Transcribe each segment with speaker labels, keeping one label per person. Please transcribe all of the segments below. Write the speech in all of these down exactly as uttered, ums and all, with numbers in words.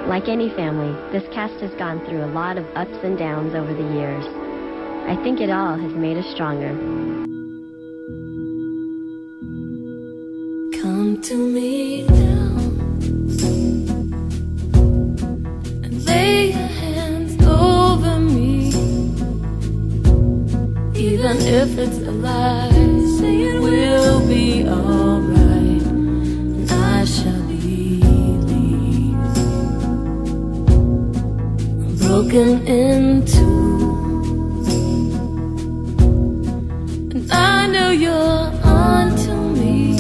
Speaker 1: Like any family, this cast has gone through a lot of ups and downs over the years. I think it all has made us stronger.
Speaker 2: Come to me now and lay your hands over me. Even if it's a lie, say it will be alright, and I shall believe. I'm broken in two, and I know you're onto me,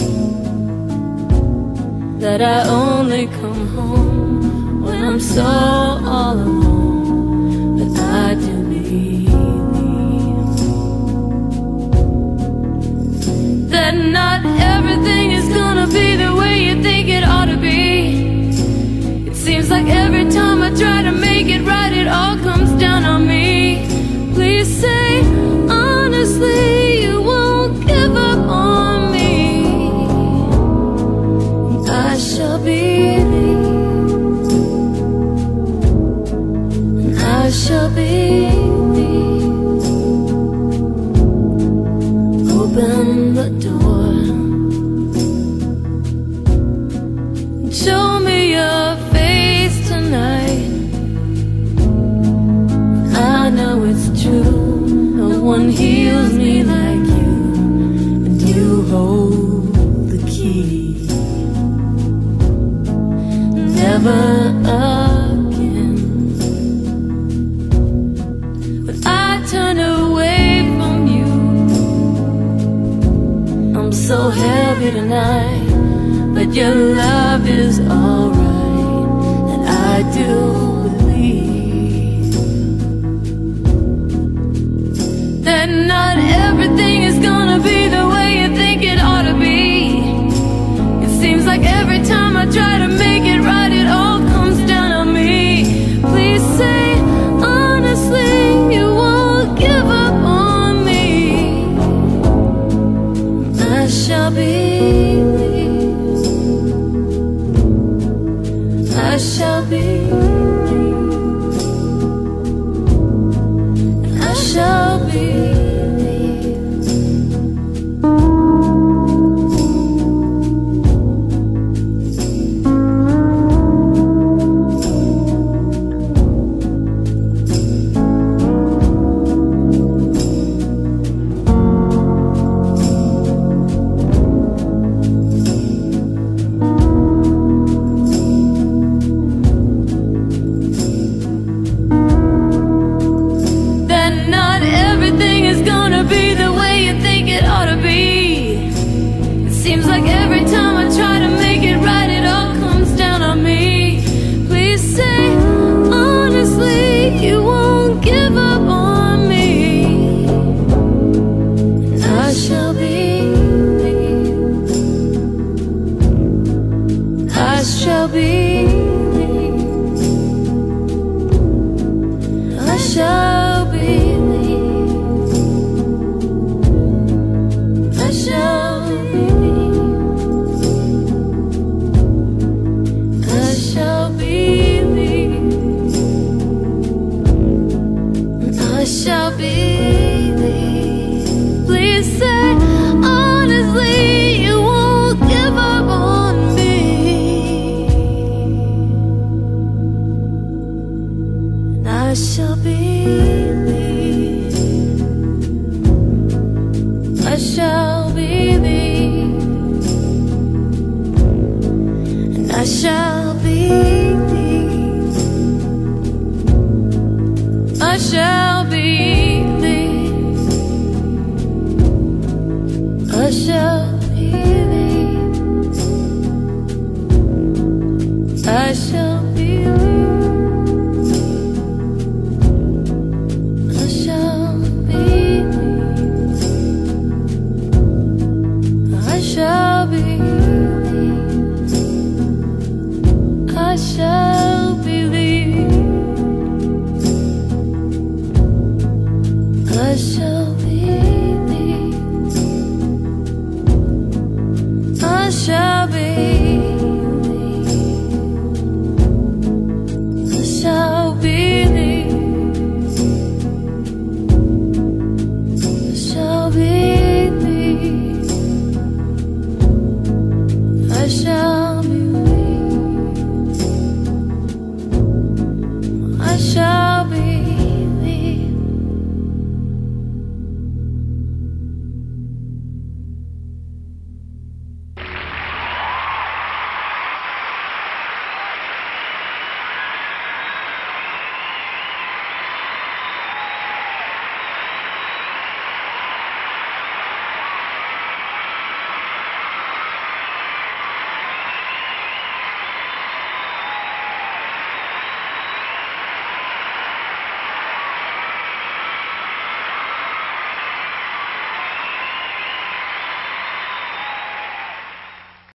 Speaker 2: that I only come home when I'm so all alone, but I do believe that not everything is gonna be the way you think it ought to be. It seems like every time I try to make it right, it all comes down on me. Please say honestly you won't give up on me. I shall believe, and I shall believe. Open the door, show me your face tonight. I know it's true, no one heals me like you, and you hold the key. Never again would I turn away from you. I'm so heavy tonight, but your love is alright, and I do believe that not everything is gonna be the way you think it ought to be. It seems like every time I try to make it right, it all comes down on me. Please say honestly you won't give up on me. I shall believe, I shall believe, I shall believe. special.